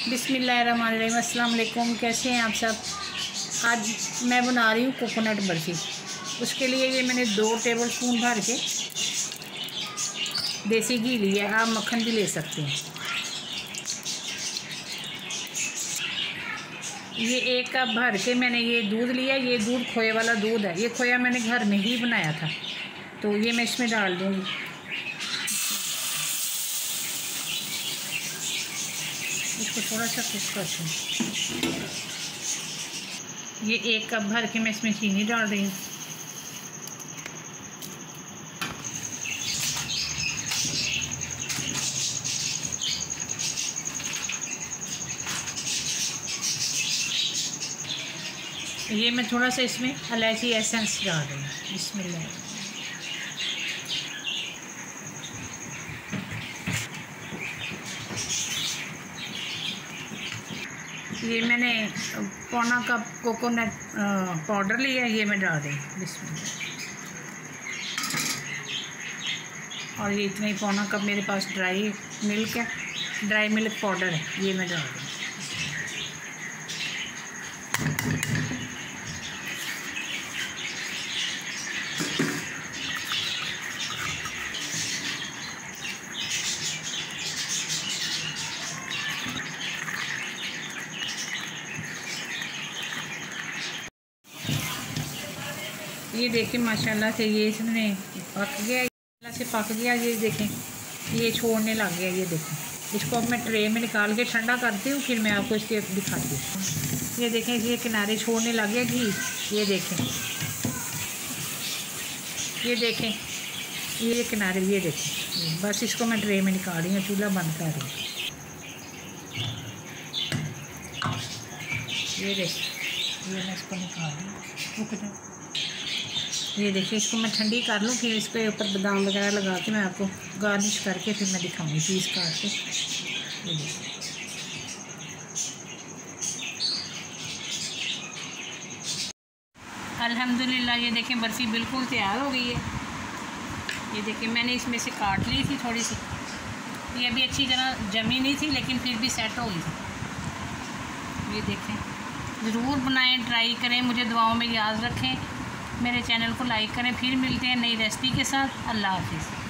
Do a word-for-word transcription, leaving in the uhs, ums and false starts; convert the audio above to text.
बिस्मिल्लाहिर्रहमानिर्रहीम, अस्सलाम वालेकुम। कैसे हैं आप सब। आज मैं बना रही हूँ कोकोनट बर्फ़ी। उसके लिए ये मैंने दो टेबल स्पून भर के देसी घी लिया है। आप मक्खन भी ले सकते हैं। ये एक कप भर के मैंने ये दूध लिया। ये दूध खोए वाला दूध है। ये खोया मैंने घर में ही बनाया था, तो ये मैं इसमें डाल दूँगी। इसको थोड़ा सा कुक करते हैं। ये एक कप भर के मैं इसमें चीनी डाल रही हूँ। ये मैं थोड़ा सा इसमें इलायची एसेंस डाल रही हूँ। बिस्मिल्लाह। ये मैंने पौना कप कोकोनट पाउडर लिया, ये मैं डाल रही हूँ। बिस्मिल्लाह। और ये इतना ही पौना कप मेरे पास ड्राई मिल्क है, ड्राई मिल्क पाउडर है, ये मैं डाल रही हूँ। ये देखें माशाल्लाह से ये इसमें पक गया, माशाल्लाह से पक गया। ये देखें ये छोड़ने लग गया। ये देखें, इसको अब मैं ट्रे में निकाल के ठंडा करती हूँ, फिर मैं आपको इसके दिखाती हूँ। ये देखें ये किनारे छोड़ने लग गया घी। ये देखें, ये देखें ये किनारे, ये देखें। बस इसको मैं ट्रे में निकाल रही हूँ, चूल्हा बंद कर रही हूँ। ये देखें, ये मैं इसको निकाल रही हूँ। रुक जाओ। ये देखिए, इसको मैं ठंडी कर लूँ, फिर इसके ऊपर बादाम वगैरह लगा के मैं आपको गार्निश करके फिर मैं दिखाऊंगी पीस काट के। ये देखिए, अल्हम्दुलिल्लाह। ये देखें बर्फ़ी बिल्कुल तैयार हो गई है। ये देखिए मैंने इसमें से काट ली थी थोड़ी सी। ये अभी अच्छी तरह जमी नहीं थी, लेकिन फिर भी सेट हो गई थी। ये देखें, ज़रूर बनाएं, ट्राई करें, मुझे दुआओं में याद रखें। मेरे चैनल को लाइक करें। फिर मिलते हैं नई रेसिपी के साथ। अल्लाह हाफिज़।